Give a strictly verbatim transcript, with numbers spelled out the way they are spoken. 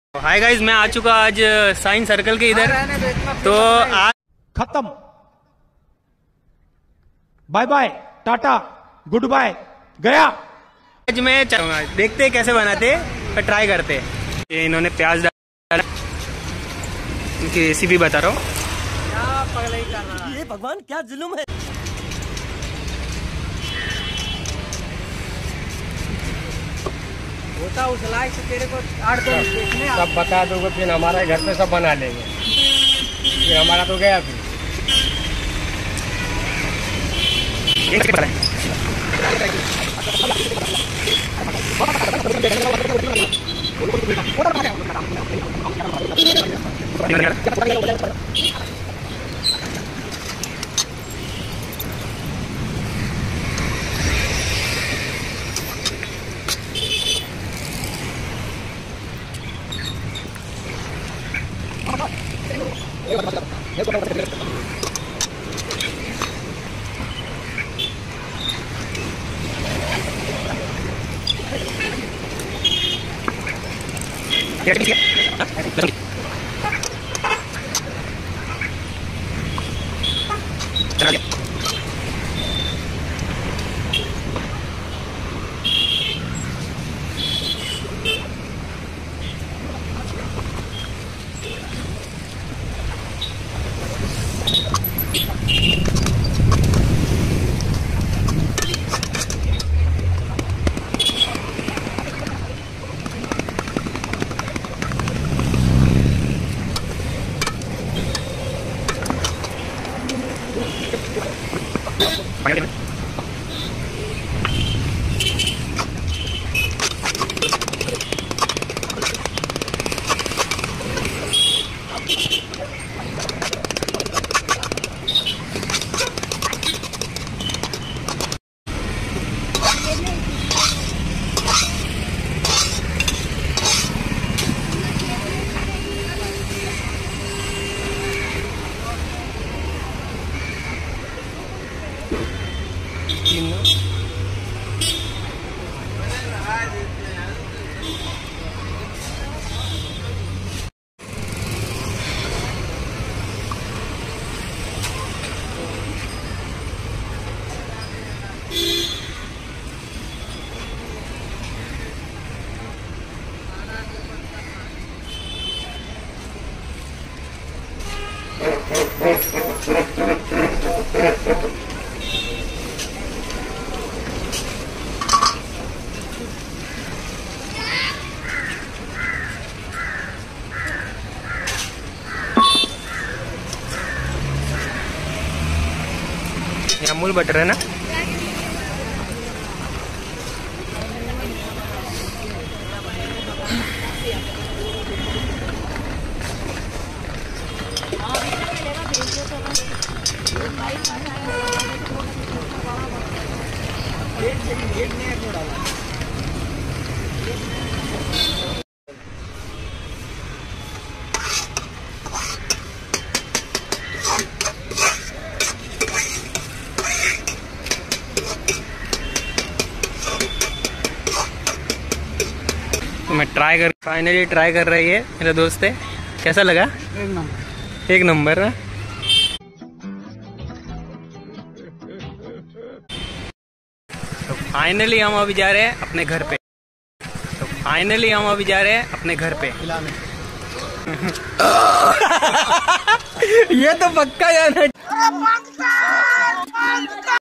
Hi guys, मैं आ चुका आज साइंस सर्कल के इधर। तो आज खत्म, bye bye, tata, good bye, गया। आज मैं देखते हैं कैसे बनाते और ट्राई करते हैं। ये इन्होंने प्याज डाला, इनकी रेसिपी बता रहा हूँ। क्या पगलाई कर रहा है ये, भगवान क्या जुल्म है। होता उस लायक से तेरे को आठ दो देखने सब बता दोगे, फिर हमारे घर पे सब बना लेंगे, फिर हमारा तो गया। फिर अमूल बटर है ना। तो मैं ट्राई कर फाइनली ट्राई कर रही है मेरा दोस्त है। कैसा लगा? एक नंबर, एक नंबर ना। तो फाइनली हम अभी जा रहे हैं अपने घर पे। तो फाइनली हम अभी जा रहे हैं अपने घर पे। ये तो पक्का जाना।